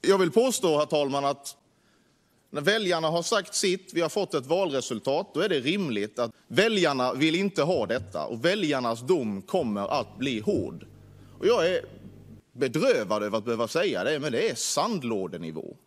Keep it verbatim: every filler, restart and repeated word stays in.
Jag vill påstå, herr talman, att när väljarna har sagt sitt, vi har fått ett valresultat, då är det rimligt att väljarna vill inte ha detta och väljarnas dom kommer att bli hård. Och jag är bedrövad över att behöva säga det, men det är sandlådenivå.